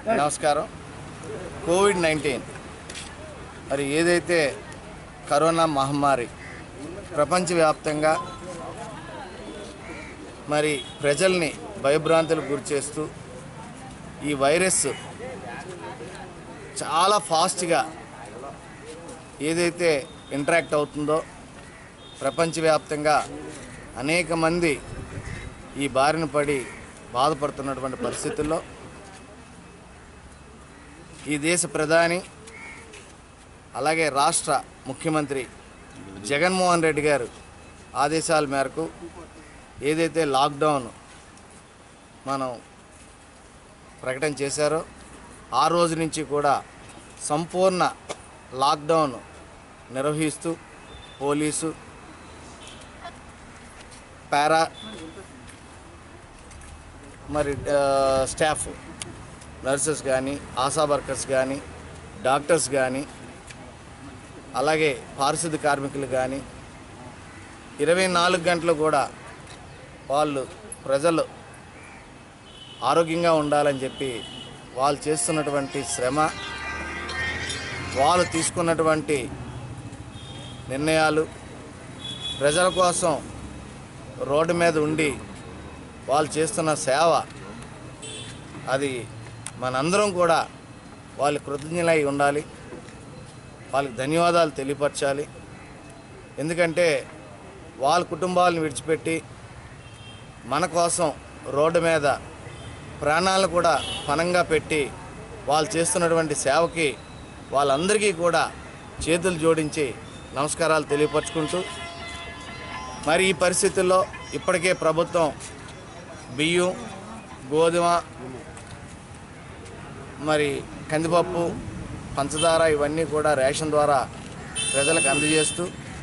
నమస్కారం. కోవిడ్-19 మరి ఏదైతే కరోనా మహమ్మారి ప్రపంచవ్యాప్తంగా మరి ప్రజల్ని భయభ్రాంతులకు గురిచేస్తూ ఈ వైరస్ చాలా ఫాస్ట్గా ఏదైతే ఇంటరాక్ట్ అవుతుందో ప్రపంచవ్యాప్తంగా అనేక మంది ఈ బారిన పడి బాధపడుతున్నటువంటి పరిస్థితుల్లో ఈ దేశ ప్రధాని అలాగే రాష్ట్ర ముఖ్యమంత్రి జగన్మోహన్ రెడ్డి గారు ఆదేశాల మేరకు ఏదైతే లాక్డౌన్ మనం ప్రకటన చేశారో ఆ రోజు నుంచి కూడా సంపూర్ణ లాక్డౌన్ నిర్వహిస్తూ పోలీసు పారా మరి స్టాఫ్ నర్సెస్ కానీ ఆశా వర్కర్స్ కానీ డాక్టర్స్ కానీ అలాగే పారిశుద్ధ్య కార్మికులు కానీ 24 గంటలు కూడా వాళ్ళు ప్రజలు ఆరోగ్యంగా ఉండాలని చెప్పి వాళ్ళు చేస్తున్నటువంటి శ్రమ, వాళ్ళు తీసుకున్నటువంటి నిర్ణయాలు, ప్రజల కోసం రోడ్డు మీద ఉండి వాళ్ళు చేస్తున్న సేవ, అది మనందరం కూడా వాళ్ళ కృతజ్ఞులై ఉండాలి, వాళ్ళకి ధన్యవాదాలు తెలియపరచాలి. ఎందుకంటే వాళ్ళ కుటుంబాలను విడిచిపెట్టి మన కోసం రోడ్డు మీద ప్రాణాలను కూడా పణంగా పెట్టి వాళ్ళు చేస్తున్నటువంటి సేవకి వాళ్ళందరికీ కూడా చేతులు జోడించి నమస్కారాలు తెలియపరచుకుంటూ, మరి ఈ పరిస్థితుల్లో ఇప్పటికే ప్రభుత్వం బియ్యం, గోధుమ, మరి కందిపప్పు, పంచదార ఇవన్నీ కూడా రేషన్ ద్వారా ప్రజలకు అందజేస్తూ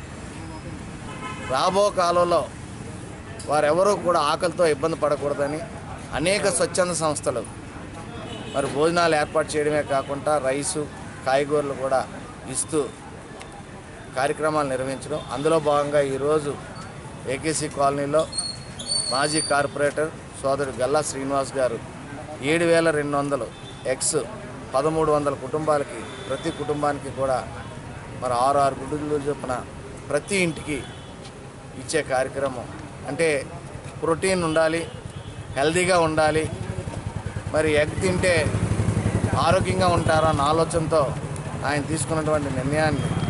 రాబో కాలంలో వారెవరూ కూడా ఆకలితో ఇబ్బంది పడకూడదని అనేక స్వచ్ఛంద సంస్థలు మరి భోజనాలు ఏర్పాటు చేయడమే కాకుండా రైసు, కాయగూరలు కూడా ఇస్తూ కార్యక్రమాలు నిర్వహించడం. అందులో భాగంగా ఈరోజు ఏకేసీ కాలనీలో మాజీ కార్పొరేటర్ సోదరుడు గల్లా శ్రీనివాస్ గారు 7,200 ఎక్స్ 1,300 కుటుంబాలకి, ప్రతి కుటుంబానికి కూడా మరి 6 గుడ్లు చొప్పున ప్రతి ఇంటికి ఇచ్చే కార్యక్రమం. అంటే ప్రోటీన్ ఉండాలి, హెల్తీగా ఉండాలి, మరి ఎగ్ తింటే ఆరోగ్యంగా ఉంటారన్న ఆలోచనతో ఆయన తీసుకున్నటువంటి నిర్ణయాన్ని